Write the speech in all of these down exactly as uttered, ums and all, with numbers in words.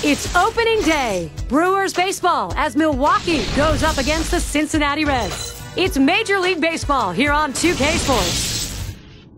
It's opening day. Brewers baseball as Milwaukee goes up against the Cincinnati Reds. It's Major League Baseball here on two K Sports.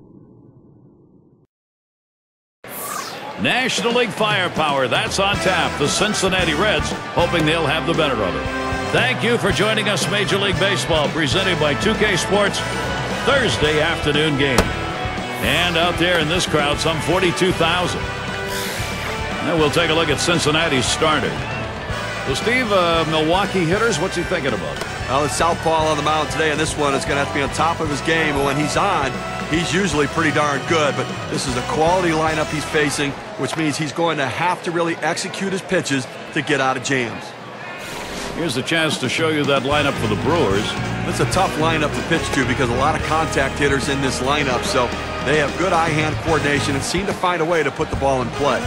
National League firepower, that's on tap. The Cincinnati Reds hoping they'll have the better of it. Thank you for joining us, Major League Baseball, presented by two K Sports, Thursday afternoon game. And out there in this crowd, some forty-two thousand. Now we'll take a look at Cincinnati's starter. Well, Steve, uh, Milwaukee hitters, what's he thinking about? Well, it's southpaw on the mound today, and this one is going to have to be on top of his game. And when he's on, he's usually pretty darn good. But this is a quality lineup he's facing, which means he's going to have to really execute his pitches to get out of jams. Here's a chance to show you that lineup for the Brewers. It's a tough lineup to pitch to because a lot of contact hitters in this lineup. So they have good eye-hand coordination and seem to find a way to put the ball in play.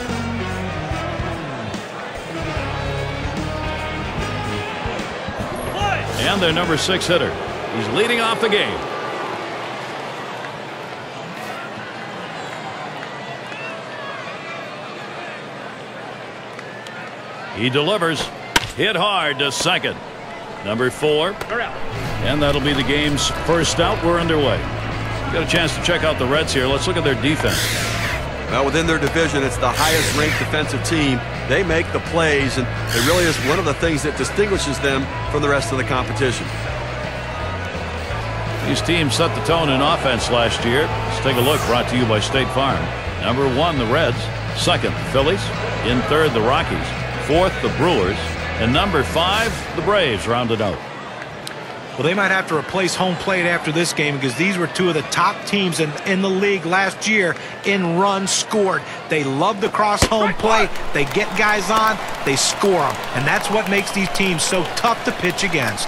And their number six hitter. He's leading off the game. He delivers. Hit hard to second. Number four. And that'll be the game's first out. We're underway. Got a chance to check out the Reds here. Let's look at their defense. Well, within their division, it's the highest ranked defensive team. They make the plays, and it really is one of the things that distinguishes them from the rest of the competition. These teams set the tone in offense last year. Let's take a look, brought to you by State Farm. Number one, the Reds. Second, the Phillies. In third, the Rockies. Fourth, the Brewers. And number five, the Braves rounded out. Well, they might have to replace home plate after this game because these were two of the top teams in, in the league last year in runs scored. They love to cross home plate. They get guys on. They score them. And that's what makes these teams so tough to pitch against.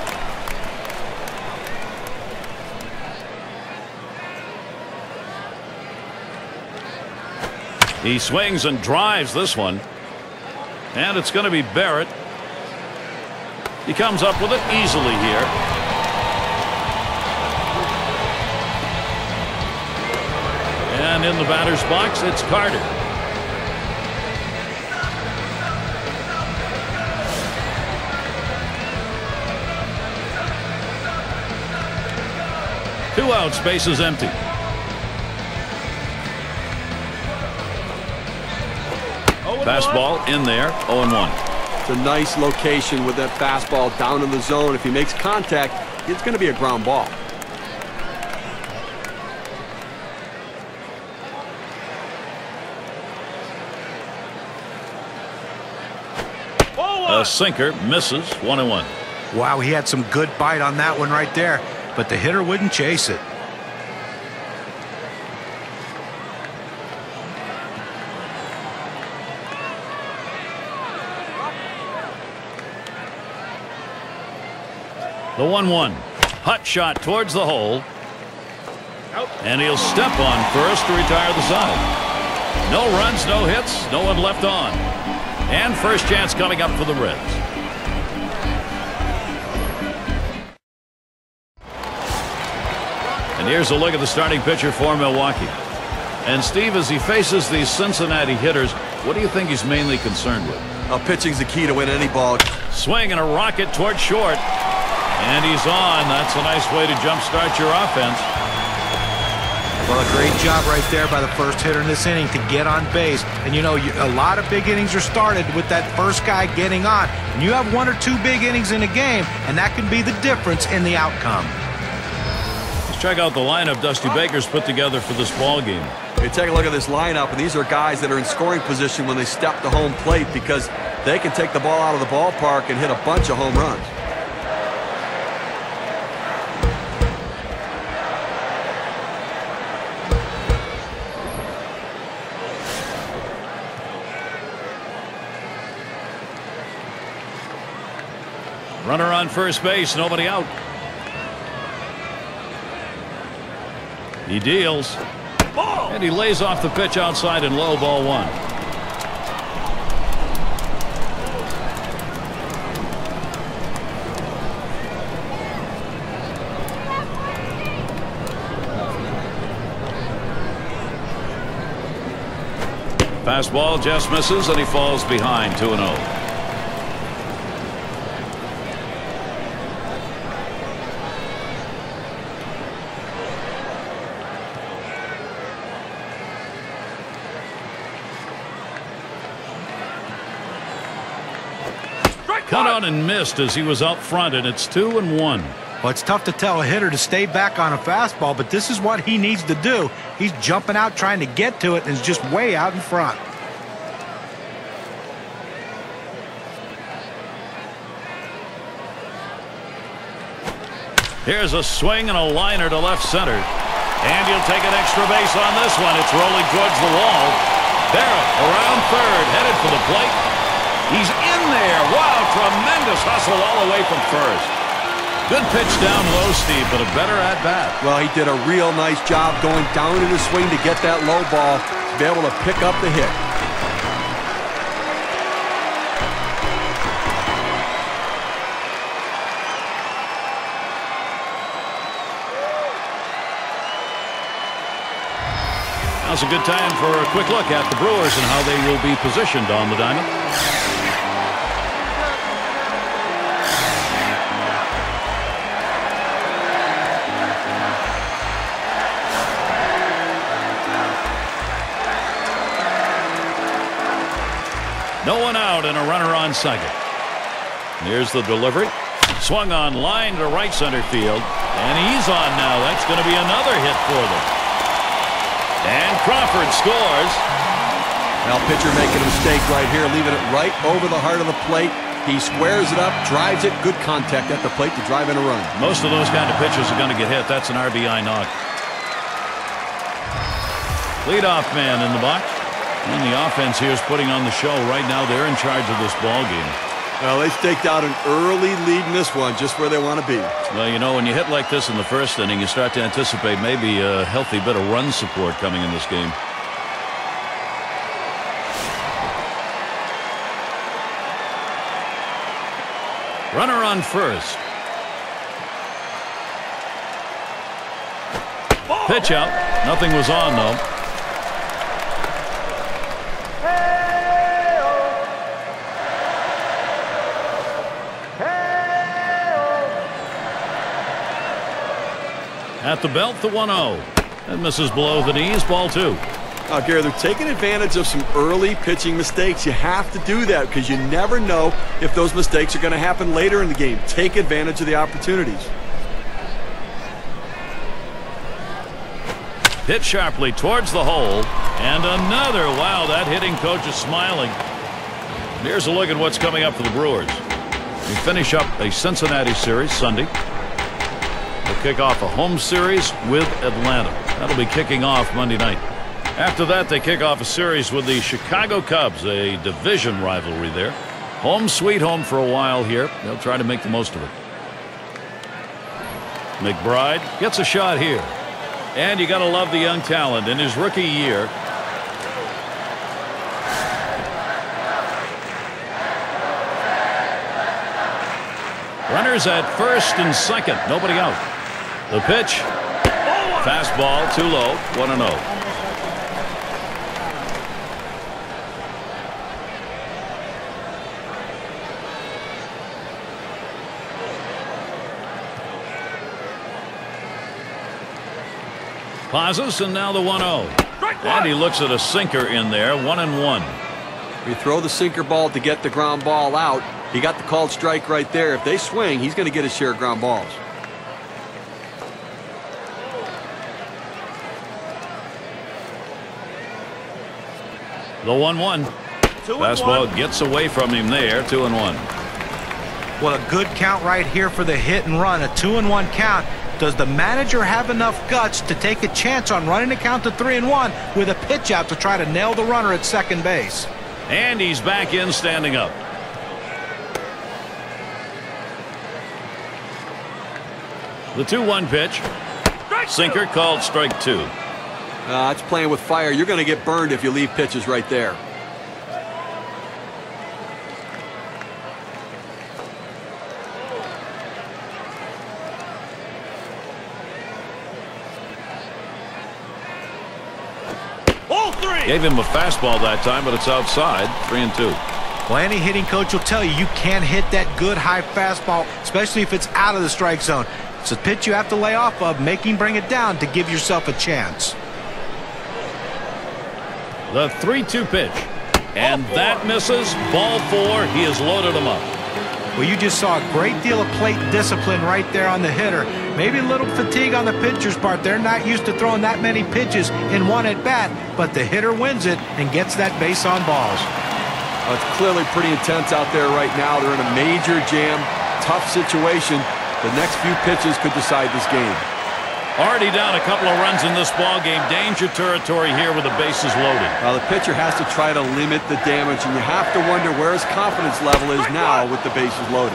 He swings and drives this one. And it's going to be Barrett. He comes up with it easily here. And in the batter's box, it's Carter. Two outs, bases empty. Fastball in there, oh and one. It's a nice location with that fastball down in the zone. If he makes contact, it's going to be a ground ball. A sinker misses, one and one. Wow, he had some good bite on that one right there, but the hitter wouldn't chase it. The one one. Hot shot towards the hole. And he'll step on first to retire the side. No runs, no hits, no one left on. And first chance coming up for the Reds. And here's a look at the starting pitcher for Milwaukee. And Steve, as he faces these Cincinnati hitters, what do you think he's mainly concerned with? Uh, pitching's the key to win any ball. Swing and a rocket toward short. And he's on. That's a nice way to jumpstart your offense. Well, a great job right there by the first hitter in this inning to get on base. And, you know, you, a lot of big innings are started with that first guy getting on. And you have one or two big innings in a game, and that can be the difference in the outcome. Let's check out the lineup Dusty Baker's put together for this ball game. You take a look at this lineup, and these are guys that are in scoring position when they step to home plate because they can take the ball out of the ballpark and hit a bunch of home runs. Runner on first base, nobody out. He deals. And he lays off the pitch outside in low, ball one. Fastball just misses, and he falls behind two and oh. Cut on and missed as he was out front, and it's two and one. Well, it's tough to tell a hitter to stay back on a fastball, but this is what he needs to do. He's jumping out trying to get to it and is just way out in front. Here's a swing and a liner to left center. And he'll take an extra base on this one. It's rolling towards the wall. Barrett around third, headed for the plate. He's in there. Wow, tremendous hustle all the way from first. Good pitch down low, Steve, but a better at-bat. Well, he did a real nice job going down in the swing to get that low ball to be able to pick up the hit. Now's a good time for a quick look at the Brewers and how they will be positioned on the diamond. No one out and a runner on second. Here's the delivery. Swung on line to right center field. And he's on now. That's going to be another hit for them. And Crawford scores. Now, pitcher making a mistake right here, leaving it right over the heart of the plate. He squares it up, drives it, good contact at the plate to drive in a run. Most of those kind of pitches are going to get hit. That's an R B I knock. Leadoff man in the box. And the offense here is putting on the show. Right now, they're in charge of this ball game. Well, they staked out an early lead in this one, just where they want to be. Well, you know, when you hit like this in the first inning, you start to anticipate maybe a healthy bit of run support coming in this game. Runner on first. Pitch out. Nothing was on, though. At the belt, the one oh. That misses below the knees, ball two. Now, Gary, they're taking advantage of some early pitching mistakes. You have to do that because you never know if those mistakes are going to happen later in the game. Take advantage of the opportunities. Hit sharply towards the hole. And another. Wow, that hitting coach is smiling. Here's a look at what's coming up for the Brewers. We finish up a Cincinnati series Sunday. They'll kick off a home series with Atlanta. That'll be kicking off Monday night. After that, they kick off a series with the Chicago Cubs, a division rivalry there. Home sweet home for a while here. They'll try to make the most of it. McBride gets a shot here. And you got to love the young talent in his rookie year. Runners at first and second. Nobody out. The pitch. Fastball too low. one and oh. Pauses and now the one oh. And he looks at a sinker in there. One and one. You throw the sinker ball to get the ground ball out. He got the called strike right there. If they swing, he's going to get his share of ground balls. The one one. Fastball gets away from him there. Two and one. Well, a good count right here for the hit and run. A two and one count. Does the manager have enough guts to take a chance on running the count to three and one with a pitch out to try to nail the runner at second base? And he's back in, standing up. The two one pitch. Sinker called strike two. Uh, it's playing with fire. You're going to get burned if you leave pitches right there. Gave him a fastball that time, but it's outside. Three and two. Well, any hitting coach will tell you you can't hit that good high fastball, especially if it's out of the strike zone. It's a pitch you have to lay off of, make him bring it down to give yourself a chance. The three two pitch. And that misses. Ball four. He has loaded him up. Well, you just saw a great deal of plate discipline right there on the hitter. Maybe a little fatigue on the pitcher's part. They're not used to throwing that many pitches in one at bat, but the hitter wins it and gets that base on balls. Well, it's clearly pretty intense out there right now. They're in a major jam, tough situation. The next few pitches could decide this game. Already down a couple of runs in this ball game. Danger territory here with the bases loaded. Now the pitcher has to try to limit the damage, and you have to wonder where his confidence level is now with the bases loaded.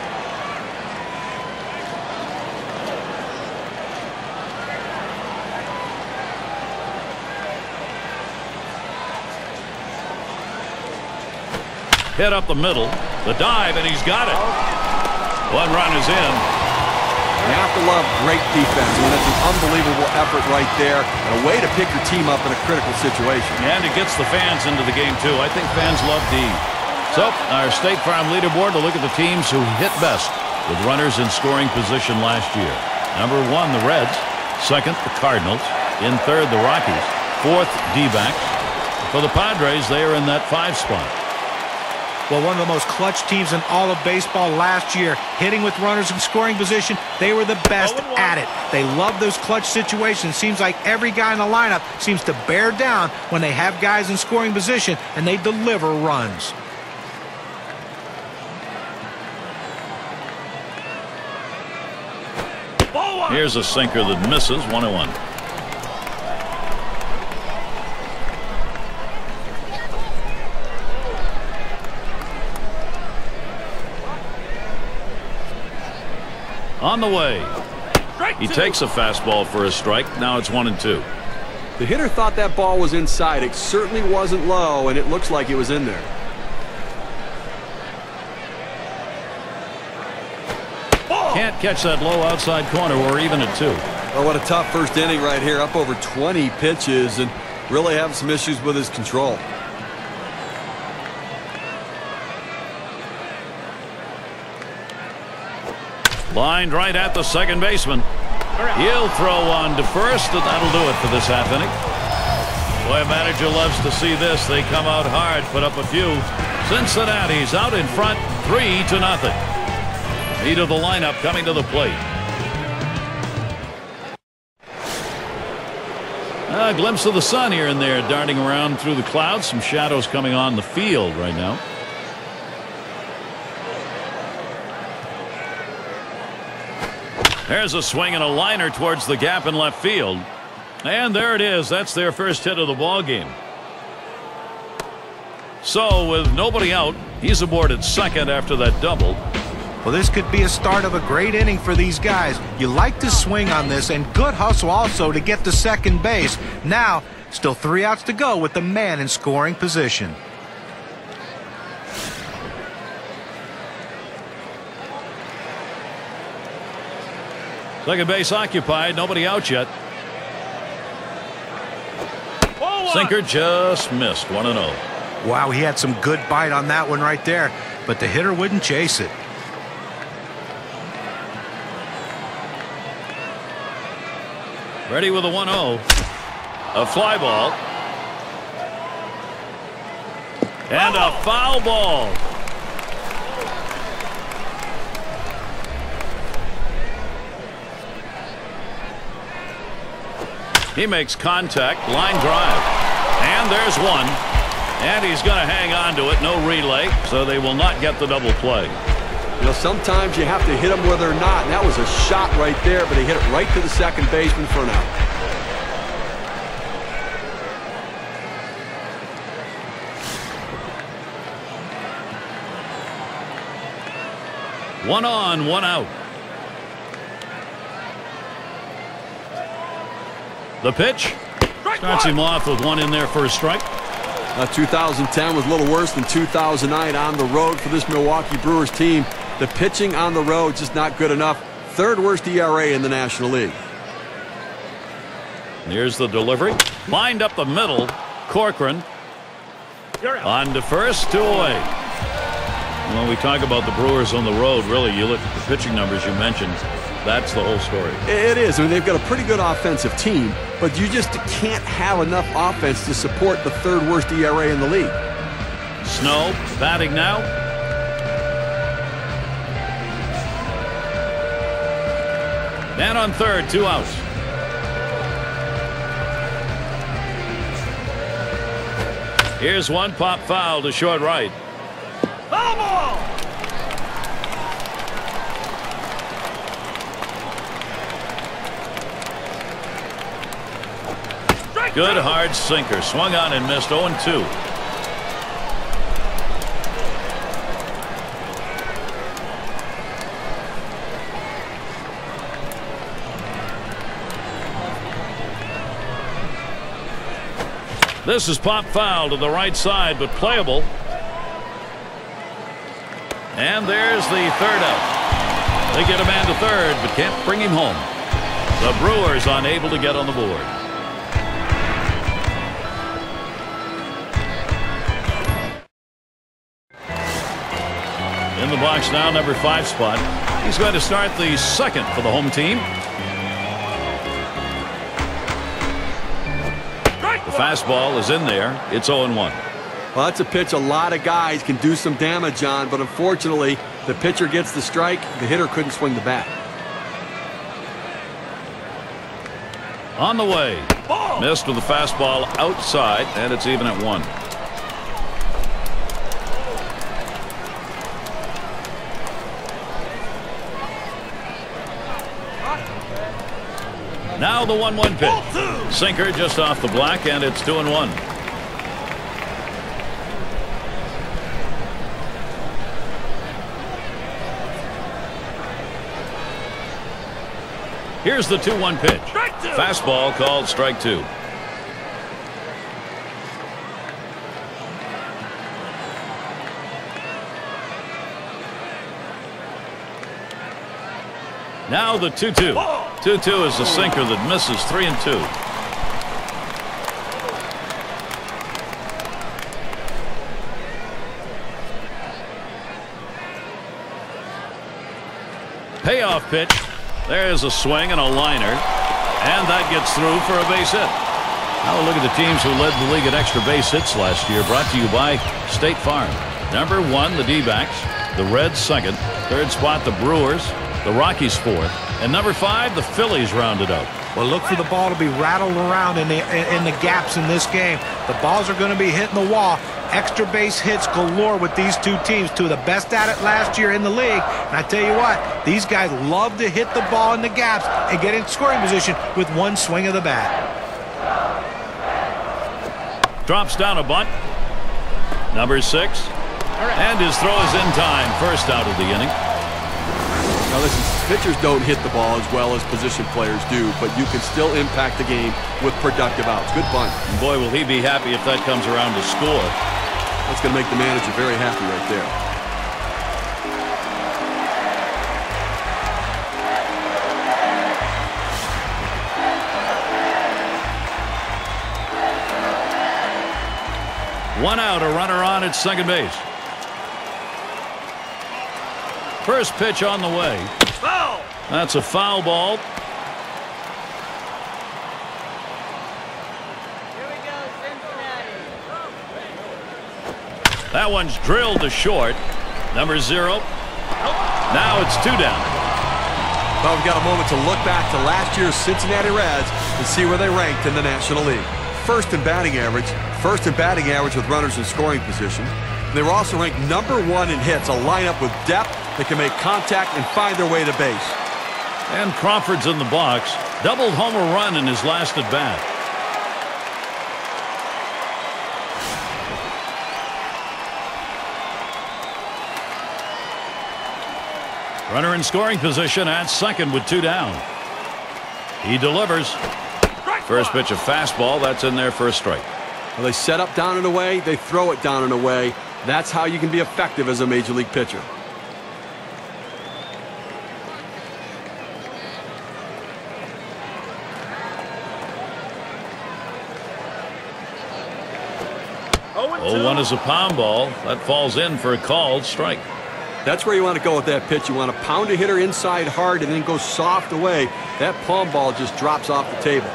Hit up the middle. The dive, and he's got it. One run is in. You have to love great defense. I mean, that's an unbelievable effort right there, and a way to pick your team up in a critical situation. And it gets the fans into the game, too. I think fans love D. So, our State Farm leaderboard to look at the teams who hit best with runners in scoring position last year. Number one, the Reds. Second, the Cardinals. In third, the Rockies. Fourth, D-backs. For the Padres, they are in that five spot. Well, one of the most clutch teams in all of baseball last year, hitting with runners in scoring position. They were the best at it. They love those clutch situations. Seems like every guy in the lineup seems to bear down when they have guys in scoring position and they deliver runs. Here's a sinker that misses. One and one. On the way. He takes a fastball for a strike. Now it's one and two. The hitter thought that ball was inside. It certainly wasn't low, and it looks like it was in there. Can't catch that low outside corner. We're even at two. Oh, what a tough first inning right here. Up over twenty pitches and really having some issues with his control. Lined right at the second baseman. He'll throw one to first, and that'll do it for this half inning. Boy, a manager loves to see this. They come out hard, put up a few. Cincinnati's out in front, three to nothing. Lead of the lineup coming to the plate. A glimpse of the sun here and there, darting around through the clouds. Some shadows coming on the field right now. There's a swing and a liner towards the gap in left field. And there it is. That's their first hit of the ball game. So with nobody out, he's aboard at second after that double. Well, this could be a start of a great inning for these guys. You like to swing on this, and good hustle also to get to second base. Now, still three outs to go with the man in scoring position. Second base occupied. Nobody out yet. Sinker just missed. one and oh. Wow, he had some good bite on that one right there, but the hitter wouldn't chase it. Ready with a one oh. A fly ball. And a foul ball. He makes contact, line drive, and there's one, and he's going to hang on to it. No relay, so they will not get the double play. You know, sometimes you have to hit them where they're not, and that was a shot right there, but he hit it right to the second baseman for an out. One on, one out. The pitch starts him off with one in there for a strike. Uh, two thousand ten was a little worse than two thousand nine on the road for this Milwaukee Brewers team. The pitching on the road just not good enough. Third worst E R A in the National League. Here's the delivery. Lined up the middle. Corcoran on to first, two away. When we talk about the Brewers on the road, really, you look at the pitching numbers you mentioned, that's the whole story. It is. I mean, they've got a pretty good offensive team, but you just can't have enough offense to support the third worst E R A in the league. Snow batting now. Man on third, two outs. Here's one pop foul to short right. Foul ball! Good hard sinker. Swung on and missed. oh and two. This is pop foul to the right side, but playable. And there's the third out. They get a man to third, but can't bring him home. The Brewers unable to get on the board. In the box now, number five spot. He's going to start the second for the home team. The fastball is in there. It's oh and one. Well, that's a pitch a lot of guys can do some damage on, but unfortunately, the pitcher gets the strike. The hitter couldn't swing the bat. On the way. Ball. Missed with the fastball outside, and it's even at one. Now the one one pitch. Sinker just off the black, and it's two and one. Here's the two one pitch. Fastball called strike two. Now the two two. two two is the sinker that misses. Three and two. Payoff pitch. There's a swing and a liner, and that gets through for a base hit. Now a look at the teams who led the league in extra base hits last year, brought to you by State Farm. Number one, the D-backs. The Reds second. Third spot, the Brewers. The Rockies fourth. And number five, the Phillies rounded out. Well, look for the ball to be rattled around in the in the gaps in this game. The balls are going to be hitting the wall. Extra base hits galore with these two teams. Two of the best at it last year in the league. And I tell you what, these guys love to hit the ball in the gaps and get in scoring position with one swing of the bat. Drops down a bunt. Number six. And his throw is in time. First out of the inning. Now listen, pitchers don't hit the ball as well as position players do, but you can still impact the game with productive outs. Good bunt. And boy, will he be happy if that comes around to score. That's going to make the manager very happy right there. One out, a runner on at second base. First pitch on the way. Foul. That's a foul ball. Here we go, Cincinnati. That one's drilled to short. Number zero. Now it's two down. Well, we've got a moment to look back to last year's Cincinnati Reds and see where they ranked in the National League. First in batting average, first in batting average with runners in scoring position. They were also ranked number one in hits, a lineup with depth that can make contact and find their way to base. And Crawford's in the box. Doubled homer run in his last at bat. Runner in scoring position at second with two down. He delivers. First pitch of fastball. That's in there for a strike. Well, they set up down and away. They throw it down and away. That's how you can be effective as a major league pitcher. oh one is a pound ball. That falls in for a called strike. That's where you want to go with that pitch. You want to pound a hitter inside hard and then go soft away. That palm ball just drops off the table.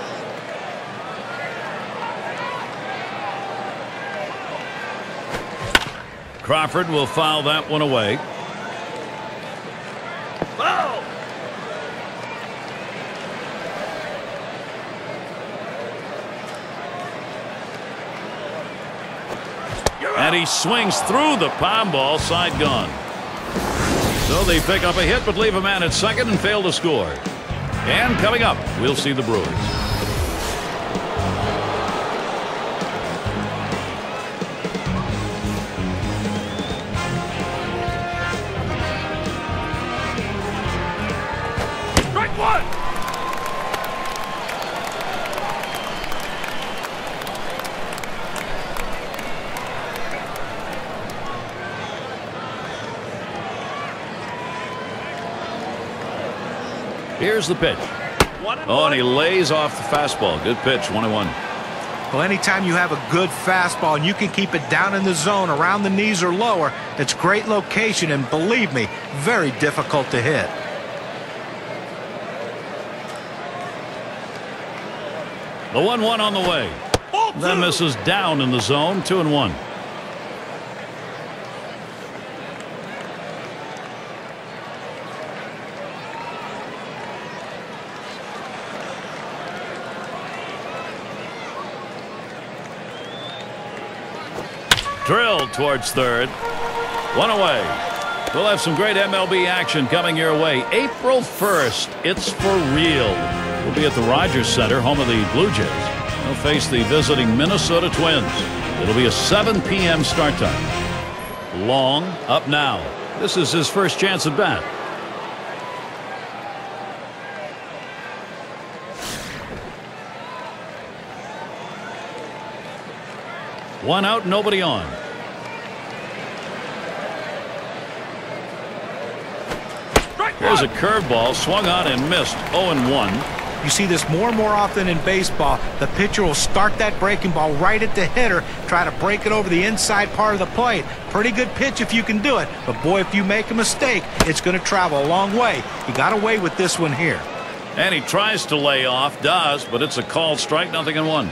Crawford will foul that one away. Foul! And he swings through the palm ball, side gone. So they pick up a hit but leave a man at second and fail to score. And coming up, we'll see the Brewers. Strike one! Here's the pitch. Oh, and he lays off the fastball. Good pitch, one and one. Well, anytime you have a good fastball and you can keep it down in the zone around the knees or lower, it's great location and, believe me, very difficult to hit. The one one on the way. Then misses down in the zone, two and one. Drilled towards third. One away. We'll have some great M L B action coming your way. April first, it's for real. We'll be at the Rogers Center, home of the Blue Jays. They'll face the visiting Minnesota Twins. It'll be a seven P M start time. Long up now. This is his first chance at bat. One out, nobody on. Here's a curveball swung on and missed. oh and one. You see this more and more often in baseball. The pitcher will start that breaking ball right at the hitter, try to break it over the inside part of the plate. Pretty good pitch if you can do it. But boy, if you make a mistake, it's going to travel a long way. He got away with this one here. And he tries to lay off, does, but it's a called strike, nothing in one.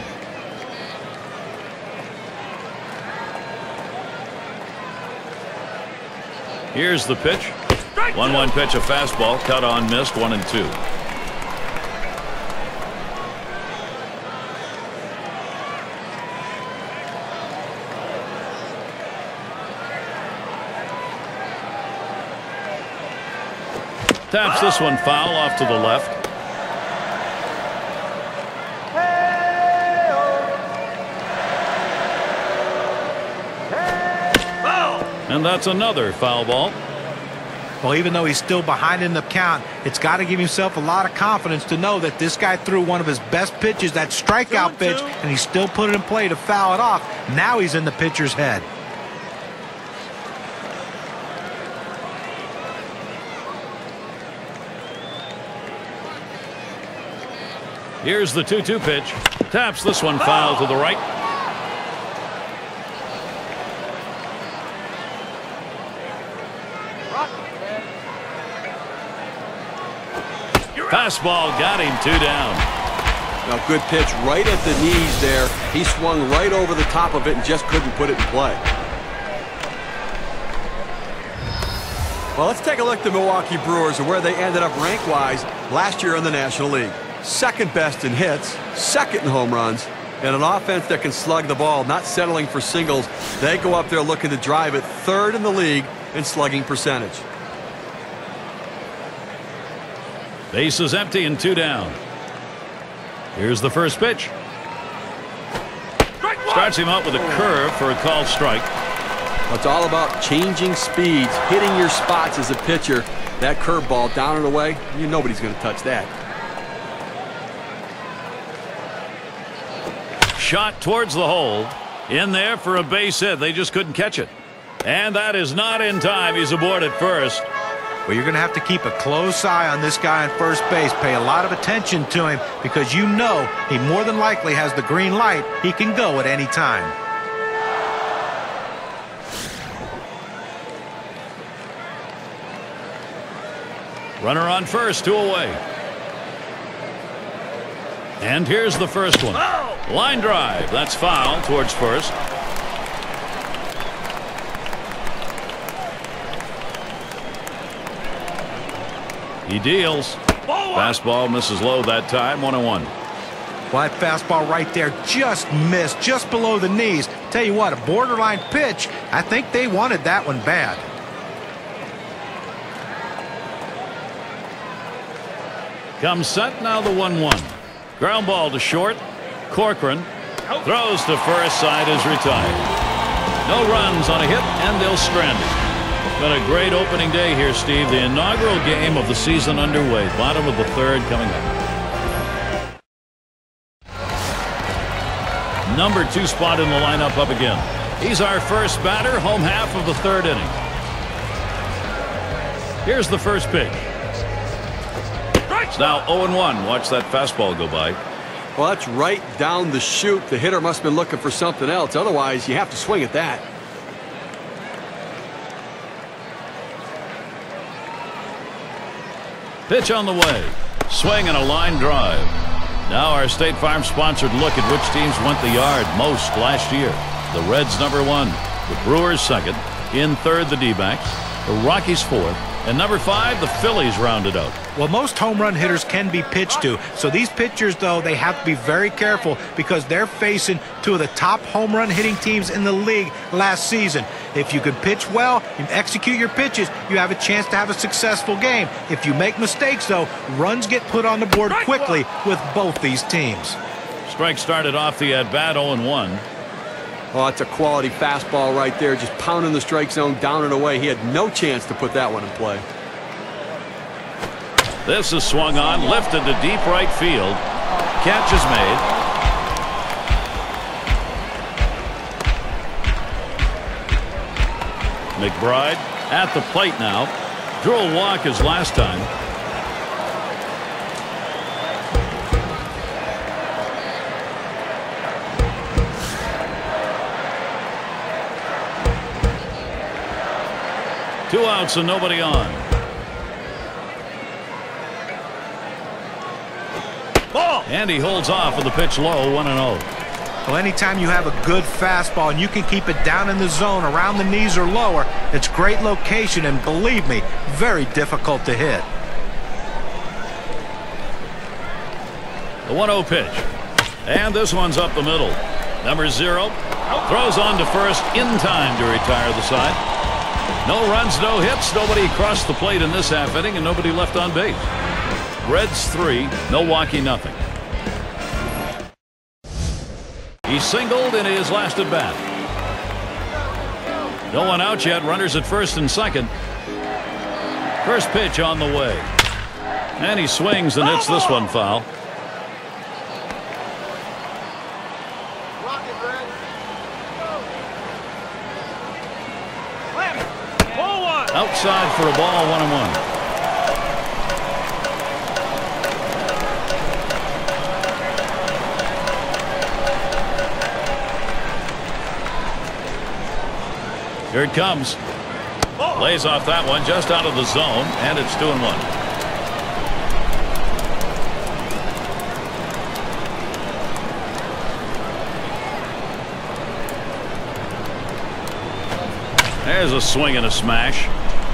Here's the pitch. one one pitch, a fastball, cut on, missed, one and two. Taps this one foul off to the left. And that's another foul ball. Well, even though he's still behind in the count, it's got to give himself a lot of confidence to know that this guy threw one of his best pitches, that strikeout pitch, and he still put it in play to foul it off. Now he's in the pitcher's head. Here's the two two pitch. Taps this one foul to the right. Fastball got him, two down. Now, good pitch right at the knees there. He swung right over the top of it and just couldn't put it in play. Well, let's take a look at the Milwaukee Brewers and where they ended up rank-wise last year in the National League. Second best in hits, second in home runs, and an offense that can slug the ball, not settling for singles. They go up there looking to drive it, third in the league in slugging percentage. Base is empty and two down. Here's the first pitch. Starts him out with a curve for a called strike. It's all about changing speeds, hitting your spots as a pitcher. That curveball down and away, you nobody's going to touch that. Shot towards the hole. In there for a base hit. They just couldn't catch it. And that is not in time. He's aboard at first. Well, you're going to have to keep a close eye on this guy on first base. Pay a lot of attention to him because you know he more than likely has the green light. He can go at any time. Runner on first, two away. And here's the first one. Line drive. That's foul towards first. He deals. Fastball misses low that time. One and one. Well, that fastball right there just missed, just below the knees. Tell you what, a borderline pitch. I think they wanted that one bad. Comes set, now the one one. Ground ball to short. Corcoran throws to first, side is retired. No runs on a hit, and they'll strand it. Been a great opening day here, Steve. The inaugural game of the season underway. Bottom of the third coming up. Number two spot in the lineup up again. He's our first batter, home half of the third inning. Here's the first pitch. It's now oh and one. Watch that fastball go by. Well, that's right down the chute. The hitter must have been looking for something else. Otherwise, you have to swing at that. Pitch on the way. Swing and a line drive. Now our State Farm sponsored look at which teams went the yard most last year. The Reds number one, the Brewers second, in third the D-backs, the Rockies fourth, and number five the Phillies rounded out. Well, most home run hitters can be pitched to, so these pitchers, though, they have to be very careful because they're facing two of the top home run hitting teams in the league last season. If you can pitch well, you execute your pitches, you have a chance to have a successful game. If you make mistakes, though, runs get put on the board quickly with both these teams. Strike started off the at-bat oh and one. Oh, that's a quality fastball right there, just pounding the strike zone down and away. He had no chance to put that one in play. This is swung on, lifted to deep right field. Catch is made. McBride at the plate now. Drew a walk his last time. Two outs and nobody on. Ball. And he holds off with the pitch low, one and oh. Well, anytime you have a good fastball and you can keep it down in the zone around the knees or lower, it's great location and, believe me, very difficult to hit. The one oh pitch. And this one's up the middle. Number zero throws on to first in time to retire the side. No runs, no hits, nobody crossed the plate in this half inning, and nobody left on base. Reds three, Milwaukee nothing. He singled in his last at bat. No one out yet. Runners at first and second. First pitch on the way. And he swings and hits this one foul. Outside for a ball, one and one. Here it comes. Lays off that one just out of the zone, and it's two and one. There's a swing and a smash.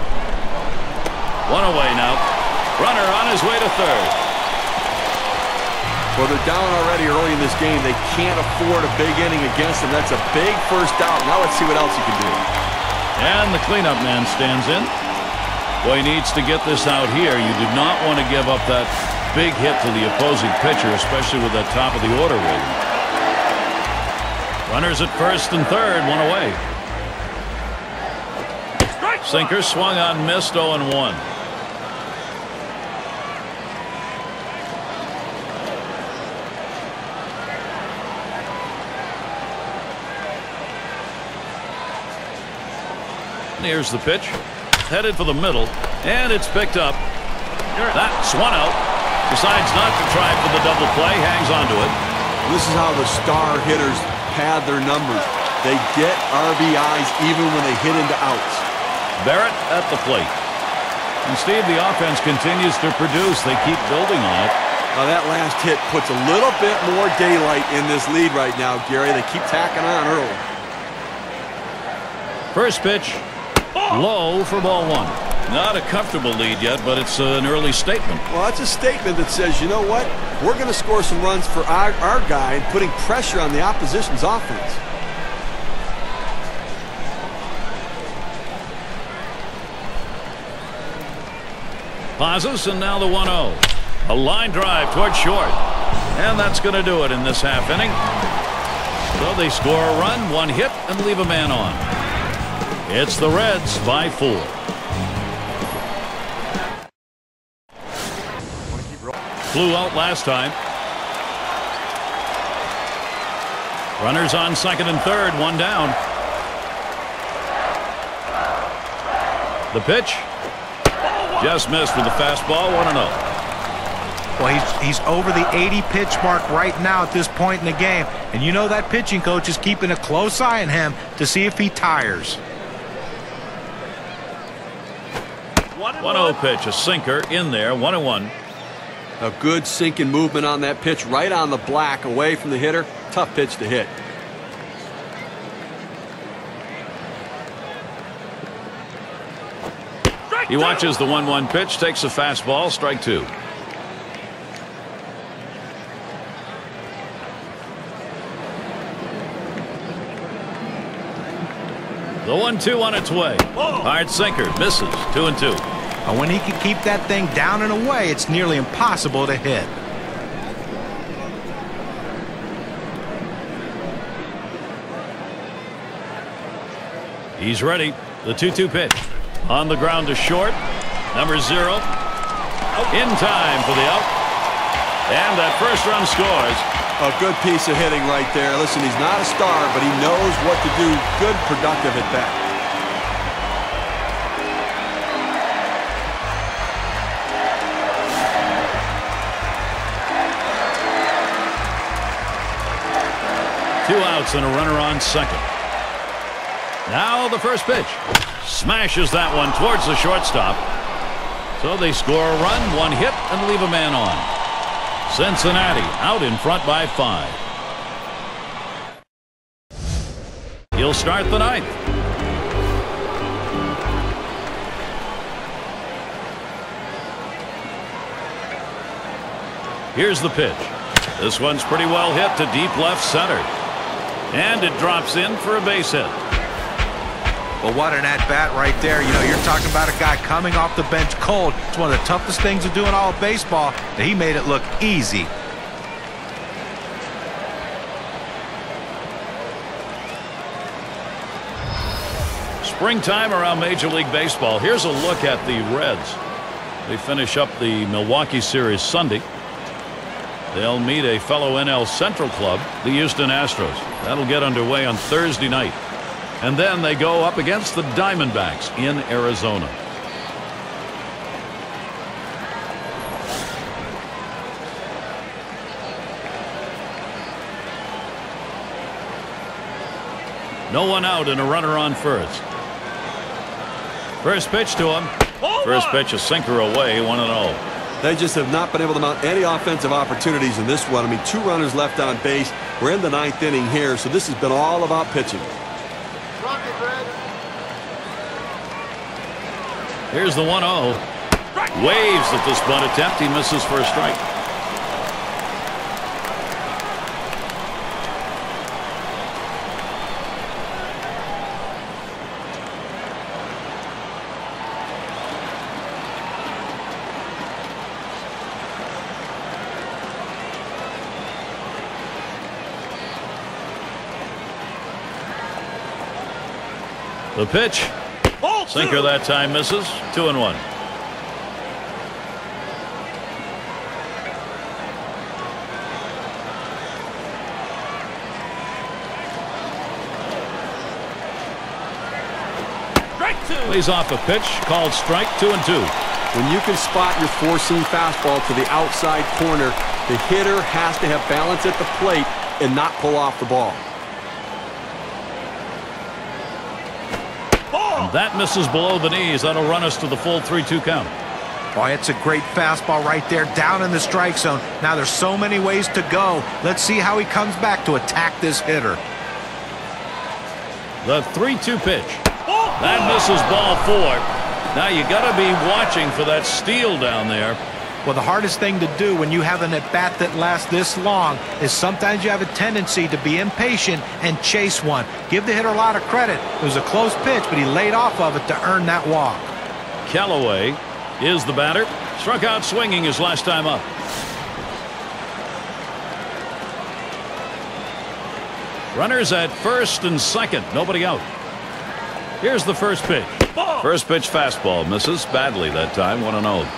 One away now. Runner on his way to third. Well, they're down already early in this game. They can't afford a big inning against them. That's a big first out. Now let's see what else he can do. And the cleanup man stands in. Boy, he needs to get this out here. You do not want to give up that big hit to the opposing pitcher, especially with that top of the order rating. Runners at first and third, one away. Sinker swung on, missed, oh and one. Here's the pitch. Headed for the middle. And it's picked up. That's one out. Decides not to try for the double play. Hangs on to it. This is how the star hitters pad their numbers. They get R B Is even when they hit into outs. Barrett at the plate. And Steve, the offense continues to produce. They keep building on it. Now that last hit puts a little bit more daylight in this lead right now, Gary. They keep tacking on early. First pitch, low for ball one. Not a comfortable lead yet, but it's an early statement. Well, that's a statement that says, you know what? We're going to score some runs for our, our guy and putting pressure on the opposition's offense. Pauses, and now the one oh. A line drive toward short. And that's going to do it in this half inning. So they score a run, one hit, and leave a man on. It's the Reds by four. Flew out last time. Runners on second and third, one down. The pitch. Just missed with the fastball, one and oh. Well, he's, he's over the eighty pitch mark right now at this point in the game. And you know that pitching coach is keeping a close eye on him to see if he tires. one oh pitch, a sinker in there, one and one. A good sinking movement on that pitch, right on the black, away from the hitter. Tough pitch to hit. He watches the one one pitch, takes a fastball, strike two. The one two on its way. Hard sinker, misses, two and two. And when he can keep that thing down and away, it's nearly impossible to hit. He's ready. The two two pitch. On the ground to short. Number zero. In time for the out. And that first run scores. A good piece of hitting right there. Listen, he's not a star, but he knows what to do. Good, productive at bat. Two outs and a runner on second. Now the first pitch. Smashes that one towards the shortstop. So they score a run, one hit, and leave a man on. Cincinnati out in front by five. He'll start the ninth. Here's the pitch. This one's pretty well hit to deep left center. And it drops in for a base hit. Well, what an at-bat right there. You know, you're talking about a guy coming off the bench cold. It's one of the toughest things to do in all of baseball, and he made it look easy. Springtime around Major League Baseball. Here's a look at the Reds. They finish up the Milwaukee series Sunday. They'll meet a fellow N L Central club, the Houston Astros. That'll get underway on Thursday night. And then they go up against the Diamondbacks in Arizona. No one out and a runner on first. First pitch to him. First pitch a sinker away, one and oh. They just have not been able to mount any offensive opportunities in this one. I mean, two runners left on base. We're in the ninth inning here, so this has been all about pitching. Here's the one oh. Waves at this bunt attempt. He misses for a strike. The pitch. Sinker that time misses. Two and one. Lays off a pitch called strike, two and two. When you can spot your four-seam fastball to the outside corner, the hitter has to have balance at the plate and not pull off the ball. And that misses below the knees. That'll run us to the full three two count. Boy, it's a great fastball right there, down in the strike zone. Now there's so many ways to go. Let's see how he comes back to attack this hitter. The three two pitch. That misses ball four. Now you got to be watching for that steal down there. Well, the hardest thing to do when you have an at-bat that lasts this long is sometimes you have a tendency to be impatient and chase one. Give the hitter a lot of credit. It was a close pitch, but he laid off of it to earn that walk. Callaway is the batter. Struck out swinging his last time up. Runners at first and second. Nobody out. Here's the first pitch. First pitch fastball misses badly that time. one and oh.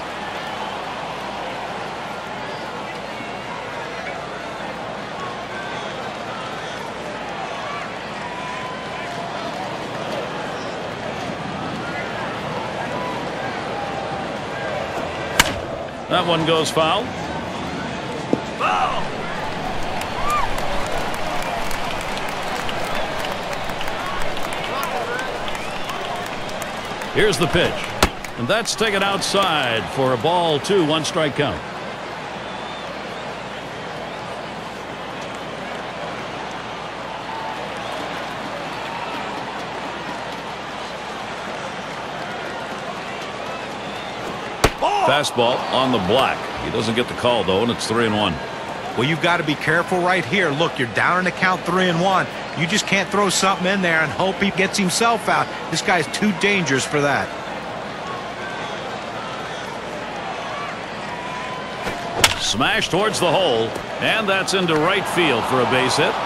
That one goes foul. Foul. Here's the pitch. And that's taken outside for a ball two, one strike count. Fastball on the block. He doesn't get the call though, and it's three and one. Well, you've got to be careful right here. Look, you're down in the count three and one. You just can't throw something in there and hope he gets himself out. This guy's too dangerous for that. Smash towards the hole, and that's into right field for a base hit.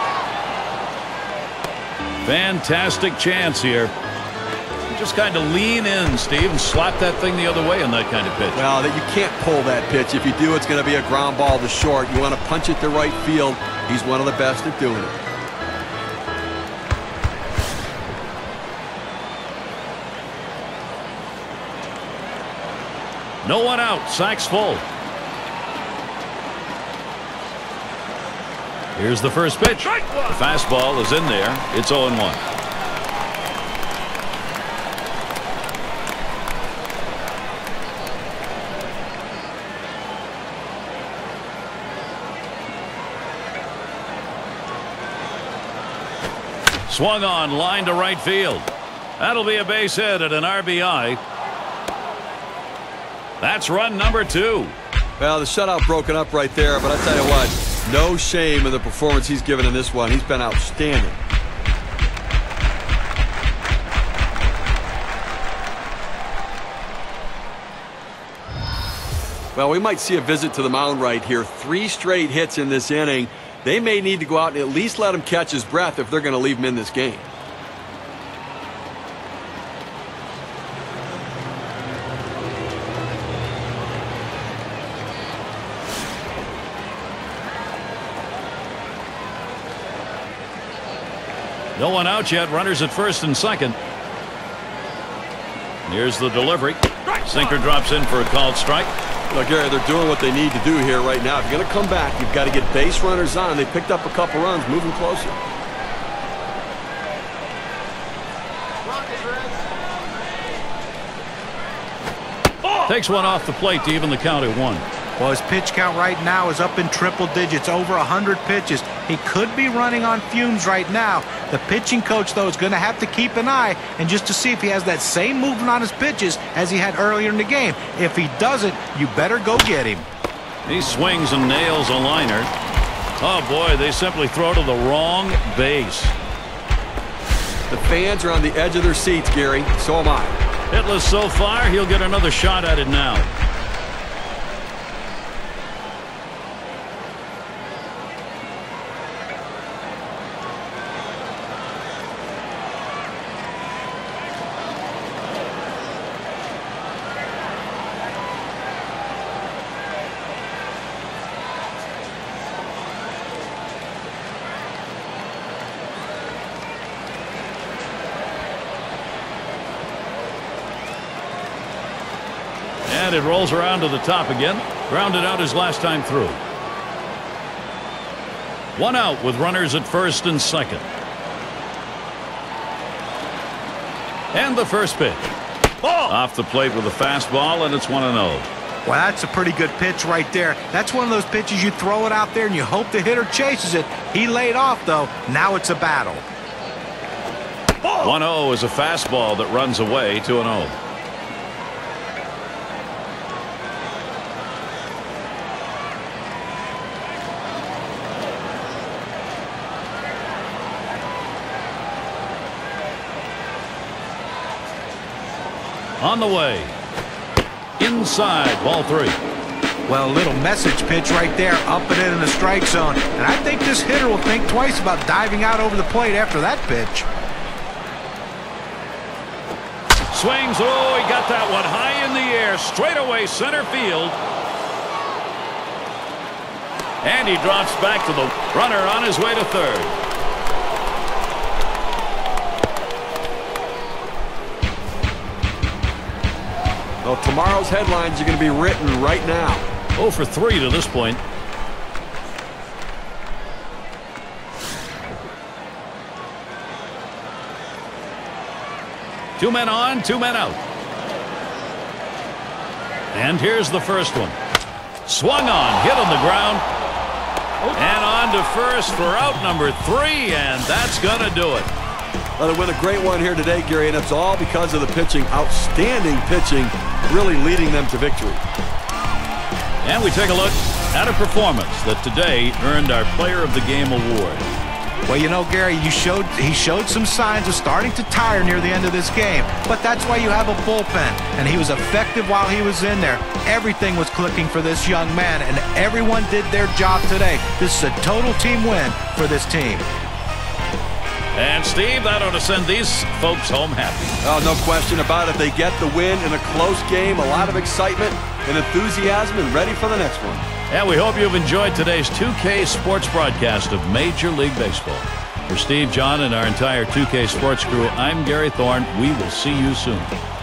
Fantastic chance here. Just kind of lean in, Steve, and slap that thing the other way on that kind of pitch. Well, that you can't pull that pitch. If you do, it's going to be a ground ball to short. You want to punch it to right field. He's one of the best at doing it. No one out. Sack's full. Here's the first pitch. The fastball is in there. It's oh and one. Swung on, line to right field. That'll be a base hit at an R B I. That's run number two. Well, the shutout broken up right there, but I tell you what, no shame in the performance he's given in this one. He's been outstanding. Well, we might see a visit to the mound right here. Three straight hits in this inning. They may need to go out and at least let him catch his breath if they're going to leave him in this game. No one out yet. Runners at first and second. Here's the delivery. Sinker drops in for a called strike. Well, Gary, they're doing what they need to do here right now. If you're going to come back, you've got to get base runners on. They picked up a couple runs, moving closer. Takes one off the plate to even the count at one. Well, his pitch count right now is up in triple digits, over one hundred pitches. He could be running on fumes right now. The pitching coach, though, is going to have to keep an eye and just to see if he has that same movement on his pitches as he had earlier in the game. If he doesn't, you better go get him. He swings and nails a liner. Oh, boy, they simply throw to the wrong base. The fans are on the edge of their seats, Gary. So am I. Hitless so far, he'll get another shot at it now. And it rolls around to the top again. Grounded out his last time through. One out with runners at first and second. And the first pitch. Ball. Off the plate with a fastball, and it's one and oh. Well, that's a pretty good pitch right there. That's one of those pitches you throw it out there and you hope the hitter chases it. He laid off, though. Now it's a battle. one oh is a fastball that runs away to an oh. On the way. Inside, ball three. Well, a little message pitch right there, up and in in the strike zone. And I think this hitter will think twice about diving out over the plate after that pitch. Swings. Oh, he got that one high in the air, straight away center field. And he drops back to the runner on his way to third. Well, tomorrow's headlines are going to be written right now. oh for three to this point. Two men on, two men out. And here's the first one. Swung on, hit on the ground. And on to first for out number three, and that's going to do it. Well, they win a great one here today, Gary, and it's all because of the pitching. Outstanding pitching, really leading them to victory. And we take a look at a performance that today earned our Player of the Game award. Well, you know, Gary, you showed he showed some signs of starting to tire near the end of this game. But that's why you have a bullpen. And he was effective while he was in there. Everything was clicking for this young man, and everyone did their job today. This is a total team win for this team. And, Steve, that ought to send these folks home happy. Oh, no question about it. They get the win in a close game, a lot of excitement and enthusiasm, and ready for the next one. And we hope you've enjoyed today's two K Sports broadcast of Major League Baseball. For Steve, John, and our entire two K Sports crew, I'm Gary Thorne. We will see you soon.